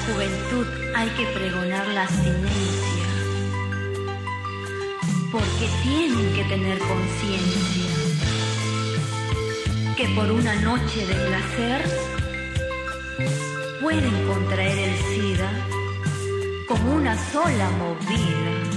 juventud hay que pregonar la abstinencia, porque tienen que tener conciencia que por una noche de placer pueden contraer el SIDA con una sola movida.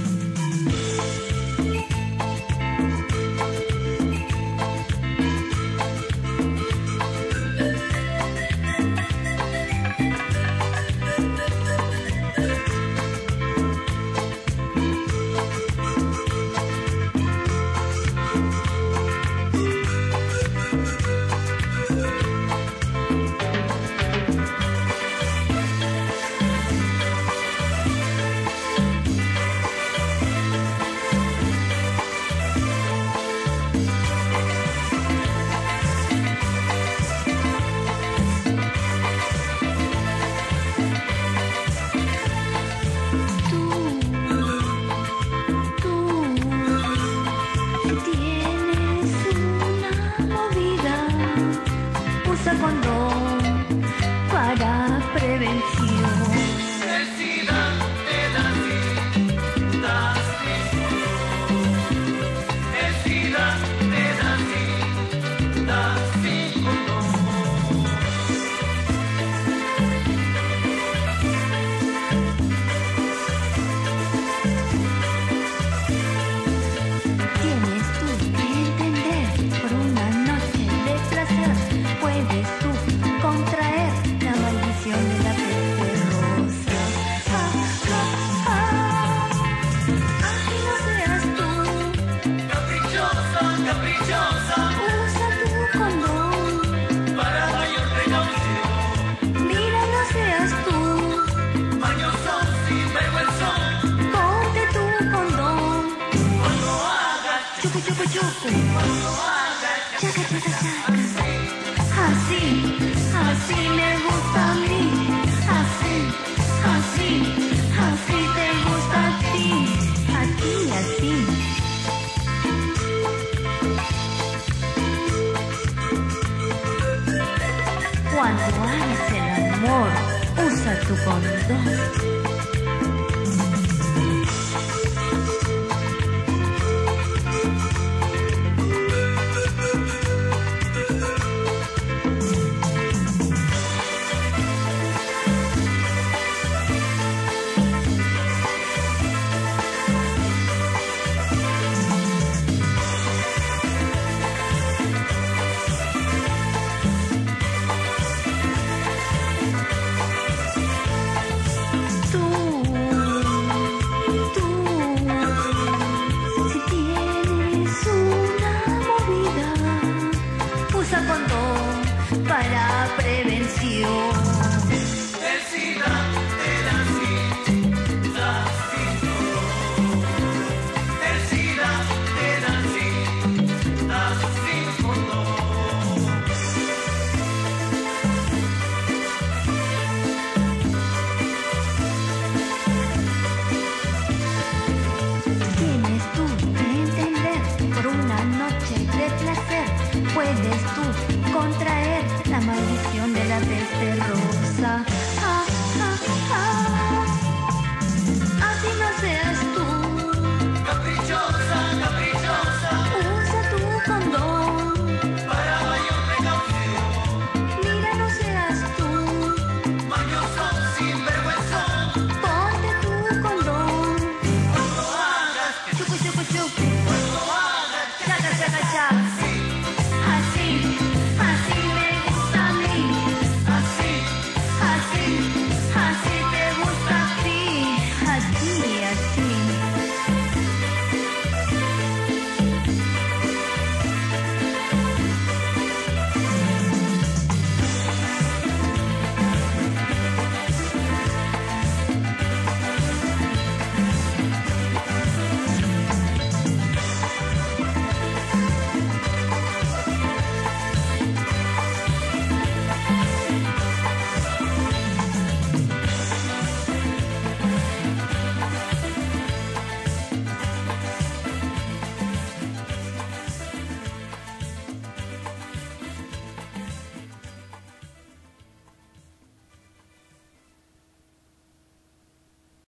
Cuando hagas el amor, usa tu condón. Para prevención. El SIDA te da sin, da sin dolor. El SIDA te da sin, da sin dolor. Tienes tú que entender, por una noche de placer puedes tú contraer la maldición de la peste rosa.